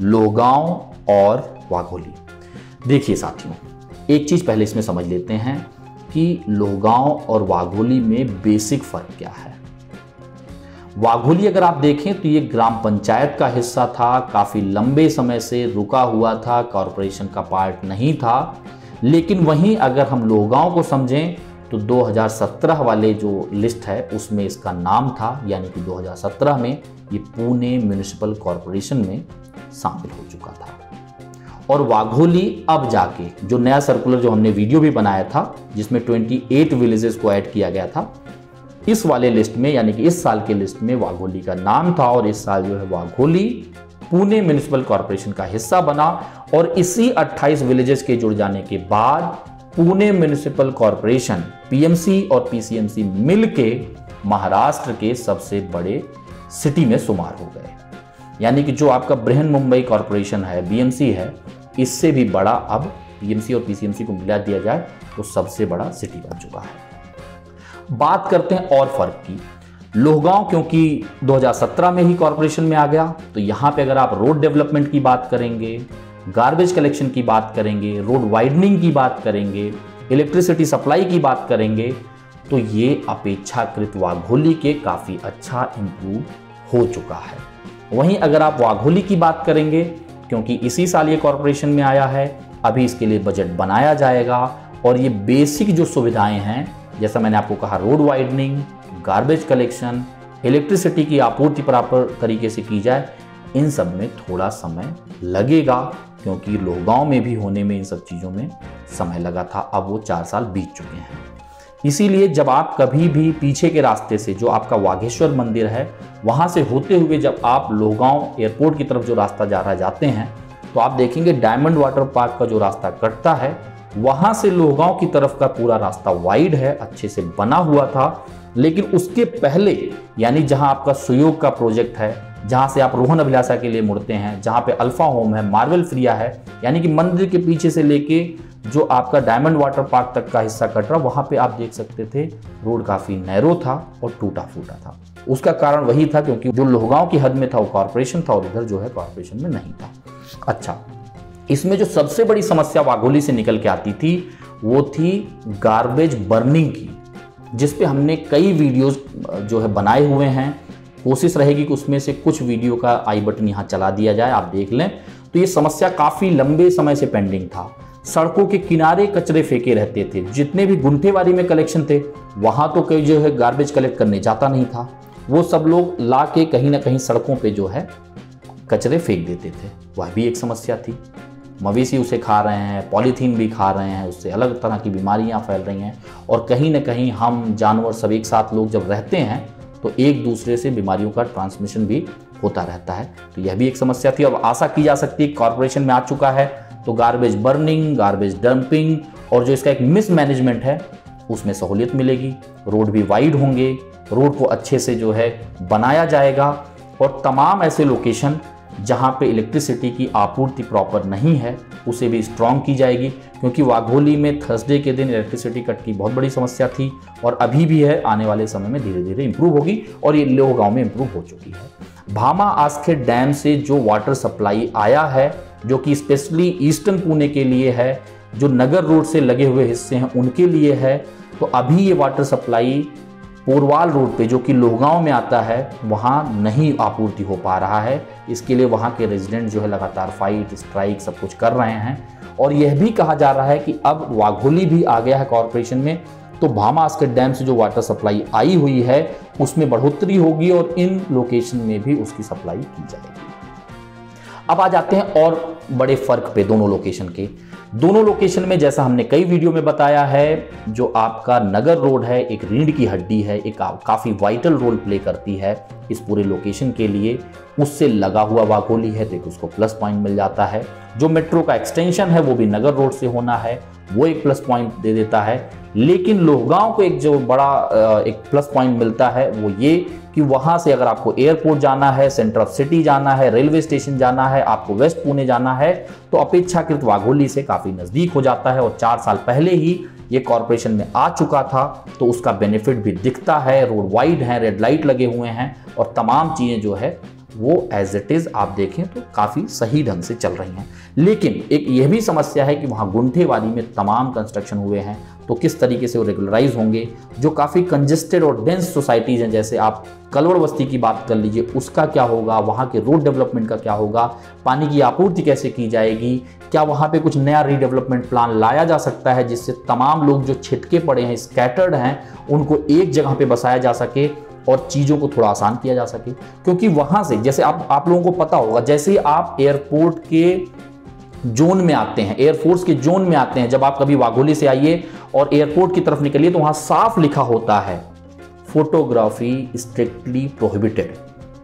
लोहगांव और वाघोली। देखिए साथियों, एक चीज पहले इसमें समझ लेते हैं कि लोहगांव और वाघोली में बेसिक फर्क क्या है। वाघोली अगर आप देखें तो ये ग्राम पंचायत का हिस्सा था, काफी लंबे समय से रुका हुआ था, कॉरपोरेशन का पार्ट नहीं था। लेकिन वहीं अगर हम लोहगांव को समझें तो 2017 वाले जो लिस्ट है उसमें इसका नाम था, यानी कि 2017 में ये पुणे म्युनिसिपल कॉरपोरेशन में शामिल हो चुका था। और वाघोली अब जाके जो नया सर्कुलर जो हमने वीडियो भी बनाया था जिसमें 28 विलेजेस को ऐड किया गया था, इस वाले लिस्ट में यानी कि इस साल के लिस्ट में वाघोली का नाम था और इस साल जो है वाघोली पुणे म्युनिसिपल कॉरपोरेशन का हिस्सा बना। और इसी 28 विलेजेस के जुड़ जाने के बाद पुणे म्युनिसिपल कॉरपोरेशन पीएमसी और पीसीएमसी मिलके महाराष्ट्र के सबसे बड़े सिटी में शुमार हो गए। यानी कि जो आपका बृहन मुंबई कॉरपोरेशन है, बीएमसी है, इससे भी बड़ा अब पीएमसी और पीसीएमसी को मिला दिया जाए तो सबसे बड़ा सिटी बन चुका है। बात करते हैं और फर्क की। लोहगांव क्योंकि 2017 में ही कॉरपोरेशन में आ गया, तो यहां पे अगर आप रोड डेवलपमेंट की बात करेंगे, गार्बेज कलेक्शन की बात करेंगे, रोड वाइडनिंग की बात करेंगे, इलेक्ट्रिसिटी सप्लाई की बात करेंगे, तो ये अपेक्षाकृत वाघोली के काफी अच्छा इंप्रूव हो चुका है। वहीं अगर आप वाघोली की बात करेंगे, क्योंकि इसी साल ये कॉरपोरेशन में आया है, अभी इसके लिए बजट बनाया जाएगा और ये बेसिक जो सुविधाएं हैं, जैसा मैंने आपको कहा, road widening, garbage collection, electricity की आपूर्ति प्रॉपर तरीके से की जाए, इन सब में थोड़ा समय लगेगा, क्योंकि लोहगांव में भी होने में इन सब चीज़ों में समय लगा था। अब वो 4 साल बीत चुके हैं। इसीलिए जब आप कभी भी पीछे के रास्ते से, जो आपका वाघेश्वर मंदिर है, वहाँ से होते हुए जब आप लोहगांव एयरपोर्ट की तरफ जो रास्ता जाते हैं, तो आप देखेंगे डायमंड वाटर पार्क का जो रास्ता कटता है, वहाँ से लोहगांव की तरफ का पूरा रास्ता वाइड है, अच्छे से बना हुआ था। लेकिन उसके पहले, यानी जहाँ आपका सुयोग का प्रोजेक्ट है, जहाँ से आप रोहन अभिलाषा के लिए मुड़ते हैं, जहाँ पे अल्फा होम है, मार्वल फ्रिया है, यानी कि मंदिर के पीछे से लेके जो आपका डायमंड वाटर पार्क तक का हिस्सा कट रहा, वहाँ पे आप देख सकते थे रोड काफ़ी नैरो था और टूटा फूटा था। उसका कारण वही था क्योंकि जो लोहगांव की हद में था वो कॉरपोरेशन था और इधर जो है कॉरपोरेशन में नहीं था। अच्छा, इसमें जो सबसे बड़ी समस्या वाघोली से निकल के आती थी वो थी गार्बेज बर्निंग की, जिस पे हमने कई वीडियोस जो है बनाए हुए हैं। कोशिश रहेगी कि उसमें से कुछ वीडियो का आई बटन यहाँ चला दिया जाए, आप देख लें। तो ये समस्या काफ़ी लंबे समय से पेंडिंग था। सड़कों के किनारे कचरे फेंके रहते थे, जितने भी गुंठेवारी में कलेक्शन थे वहाँ तो कोई जो है गार्बेज कलेक्ट करने जाता नहीं था, वो सब लोग ला के कहीं ना कहीं सड़कों पे जो है कचरे फेंक देते थे। वह भी एक समस्या थी। मवेशी उसे खा रहे हैं, पॉलीथीन भी खा रहे हैं, उससे अलग तरह की बीमारियां फैल रही हैं और कहीं ना कहीं हम जानवर सब एक साथ लोग जब रहते हैं तो एक दूसरे से बीमारियों का ट्रांसमिशन भी होता रहता है। तो यह भी एक समस्या थी। अब आशा की जा सकती है कॉरपोरेशन में आ चुका है तो गार्बेज बर्निंग, गार्बेज डंपिंग और जो इसका एक मिसमैनेजमेंट है उसमें सहूलियत मिलेगी। रोड भी वाइड होंगे, रोड को अच्छे से जो है बनाया जाएगा और तमाम ऐसे लोकेशन जहाँ पे इलेक्ट्रिसिटी की आपूर्ति प्रॉपर नहीं है उसे भी स्ट्रॉन्ग की जाएगी, क्योंकि वाघोली में थर्सडे के दिन इलेक्ट्रिसिटी कट की बहुत बड़ी समस्या थी और अभी भी है। आने वाले समय में धीरे धीरे इंप्रूव होगी और ये लोहगांव में इंप्रूव हो चुकी है। भामा आस्खे डैम से जो वाटर सप्लाई आया है, जो कि स्पेशली ईस्टर्न पुणे के लिए है, जो नगर रोड से लगे हुए हिस्से हैं उनके लिए है, तो अभी ये वाटर सप्लाई पोरवाल रोड पे जो कि लोहगांव में आता है वहाँ नहीं आपूर्ति हो पा रहा है। इसके लिए वहाँ के रेजिडेंट जो है लगातार फाइट, स्ट्राइक सब कुछ कर रहे हैं और यह भी कहा जा रहा है कि अब वाघोली भी आ गया है कॉरपोरेशन में, तो भामा आस्खे डैम से जो वाटर सप्लाई आई हुई है उसमें बढ़ोतरी होगी और इन लोकेशन में भी उसकी सप्लाई की जाएगी। अब आ जाते हैं और बड़े फर्क पे दोनों लोकेशन के। दोनों लोकेशन में जैसा हमने कई वीडियो में बताया है, जो आपका नगर रोड है एक रीढ़ की हड्डी है, एक काफ़ी वाइटल रोल प्ले करती है इस पूरे लोकेशन के लिए। उससे लगा हुआ वाघोली है तो एक उसको प्लस पॉइंट मिल जाता है। जो मेट्रो का एक्सटेंशन है वो भी नगर रोड से होना है, वो एक प्लस पॉइंट दे देता है। लेकिन लोहगांव को एक जो बड़ा एक प्लस पॉइंट मिलता है वो ये कि वहाँ से अगर आपको एयरपोर्ट जाना है, सेंटर ऑफ सिटी जाना है, रेलवे स्टेशन जाना है, आपको वेस्ट पुणे जाना है, तो अपेक्षाकृत वाघोली से काफ़ी नज़दीक हो जाता है और 4 साल पहले ही ये कॉरपोरेशन में आ चुका था तो उसका बेनिफिट भी दिखता है। रोड वाइड है, रेड लाइट लगे हुए हैं और तमाम चीज़ें जो है वो एज इट इज आप देखें तो काफी सही ढंग से चल रही हैं। लेकिन एक यह भी समस्या है कि वहां गुंठेवारी में तमाम कंस्ट्रक्शन हुए हैं, तो किस तरीके से वो रेगुलराइज होंगे। जो काफी कंजेस्टेड और डेंस सोसाइटीज हैं, जैसे आप कलवड़ बस्ती की बात कर लीजिए, उसका क्या होगा, वहां के रोड डेवलपमेंट का क्या होगा, पानी की आपूर्ति कैसे की जाएगी, क्या वहां पे कुछ नया रीडेवलपमेंट प्लान लाया जा सकता है जिससे तमाम लोग जो छिटके पड़े हैं, स्कैटर्ड हैं, उनको एक जगह पे बसाया जा सके और चीज़ों को थोड़ा आसान किया जा सके। क्योंकि वहां से जैसे आप लोगों को पता होगा, जैसे ही आप एयरपोर्ट के जोन में आते हैं, एयरफोर्स के जोन में आते हैं, जब आप कभी वाघोली से आइए और एयरपोर्ट की तरफ निकलिए तो वहां साफ लिखा होता है फोटोग्राफी स्ट्रिक्टली प्रोहिबिटेड।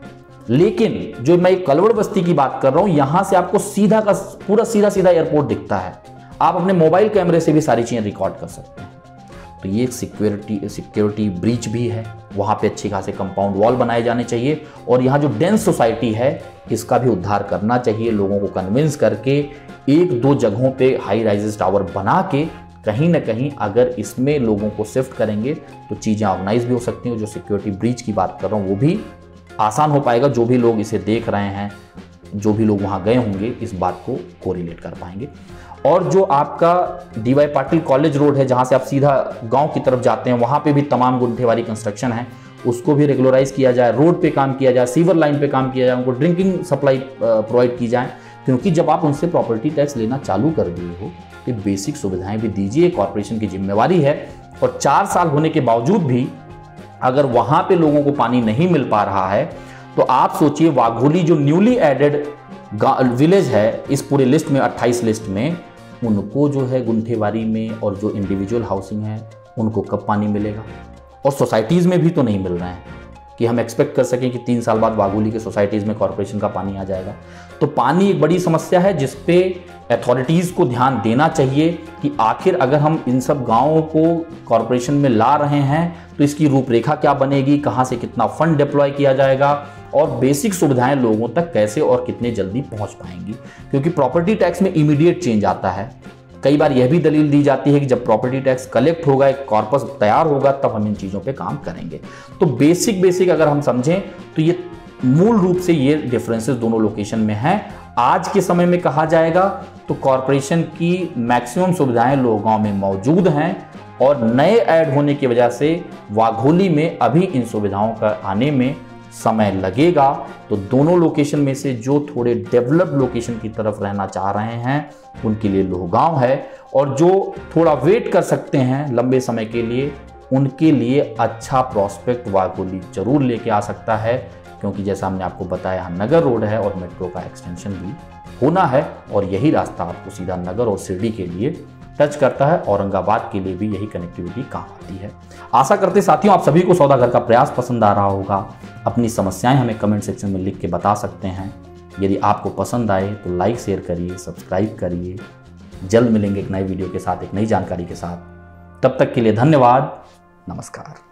लेकिन जो मैं कलवड़ बस्ती की बात कर रहा हूं, यहां से आपको सीधा का पूरा सीधा एयरपोर्ट दिखता है। आप अपने मोबाइल कैमरे से भी सारी चीजें रिकॉर्ड कर सकते हैं। तो ये सिक्योरिटी ब्रीच भी है। वहाँ पे अच्छी खासे कंपाउंड वॉल बनाए जाने चाहिए और यहाँ जो डेंस सोसाइटी है इसका भी उद्धार करना चाहिए। लोगों को कन्विंस करके एक दो जगहों पे हाई राइजेस टावर बना के कहीं ना कहीं अगर इसमें लोगों को शिफ्ट करेंगे तो चीज़ें ऑर्गेनाइज भी हो सकती हैं। जो सिक्योरिटी ब्रीच की बात कर रहा हूँ वो भी आसान हो पाएगा। जो भी लोग इसे देख रहे हैं, जो भी लोग वहाँ गए होंगे, इस बात को कोरिलेट कर पाएंगे। और जो आपका डी.वाई. पाटिल कॉलेज रोड है, जहाँ से आप सीधा गांव की तरफ जाते हैं, वहाँ पे भी तमाम गुंठेवारी कंस्ट्रक्शन है, उसको भी रेगुलराइज किया जाए, रोड पे काम किया जाए, सीवर लाइन पे काम किया जाए, उनको ड्रिंकिंग सप्लाई प्रोवाइड की जाए। क्योंकि जब आप उनसे प्रॉपर्टी टैक्स लेना चालू कर दिए हो तो बेसिक सुविधाएं भी दीजिए, कॉर्पोरेशन की जिम्मेवारी है। और 4 साल होने के बावजूद भी अगर वहाँ पे लोगों को पानी नहीं मिल पा रहा है तो आप सोचिए वाघोली जो न्यूली एडेड विलेज है इस पूरे लिस्ट में, 28 लिस्ट में, उनको जो है गुंठेवारी में और जो इंडिविजुअल हाउसिंग है उनको कब पानी मिलेगा। और सोसाइटीज़ में भी तो नहीं मिल रहे हैं कि हम एक्सपेक्ट कर सकें कि 3 साल बाद वाघोली के सोसाइटीज़ में कॉर्पोरेशन का पानी आ जाएगा। तो पानी एक बड़ी समस्या है जिस पे अथॉरिटीज़ को ध्यान देना चाहिए कि आखिर अगर हम इन सब गाँवों को कॉर्पोरेशन में ला रहे हैं तो इसकी रूपरेखा क्या बनेगी, कहाँ से कितना फंड डिप्लॉय किया जाएगा और बेसिक सुविधाएं लोगों तक कैसे और कितने जल्दी पहुंच पाएंगी। क्योंकि प्रॉपर्टी टैक्स में इमीडिएट चेंज आता है। कई बार यह भी दलील दी जाती है कि जब प्रॉपर्टी टैक्स कलेक्ट होगा, एक कॉर्पस तैयार होगा, तब हम इन चीज़ों पे काम करेंगे। तो बेसिक अगर हम समझें तो ये मूल रूप से ये डिफरेंसेस दोनों लोकेशन में हैं। आज के समय में कहा जाएगा तो कॉर्पोरेशन की मैक्सिमम सुविधाएं लोगांव में मौजूद हैं और नए ऐड होने की वजह से वाघोली में अभी इन सुविधाओं का आने में समय लगेगा। तो दोनों लोकेशन में से जो थोड़े डेवलप्ड लोकेशन की तरफ रहना चाह रहे हैं उनके लिए लोहगांव है, और जो थोड़ा वेट कर सकते हैं लंबे समय के लिए उनके लिए अच्छा प्रॉस्पेक्ट वाघोली जरूर लेके आ सकता है। क्योंकि जैसा हमने आपको बताया नगर रोड है और मेट्रो का एक्सटेंशन भी होना है और यही रास्ता आपको सीधा नगर और शिरडी के लिए टच करता है। औरंगाबाद के लिए भी यही कनेक्टिविटी काम आती है। आशा करते साथियों आप सभी को सौदागर का प्रयास पसंद आ रहा होगा। अपनी समस्याएं हमें कमेंट सेक्शन में लिख के बता सकते हैं। यदि आपको पसंद आए तो लाइक शेयर करिए, सब्सक्राइब करिए। जल्द मिलेंगे एक नए वीडियो के साथ, एक नई जानकारी के साथ। तब तक के लिए धन्यवाद, नमस्कार।